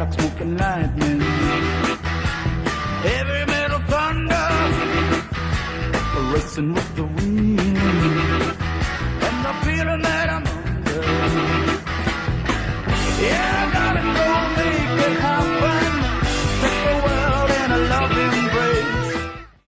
like smoke and lightning. Heavy metal thunder, racing with the wind.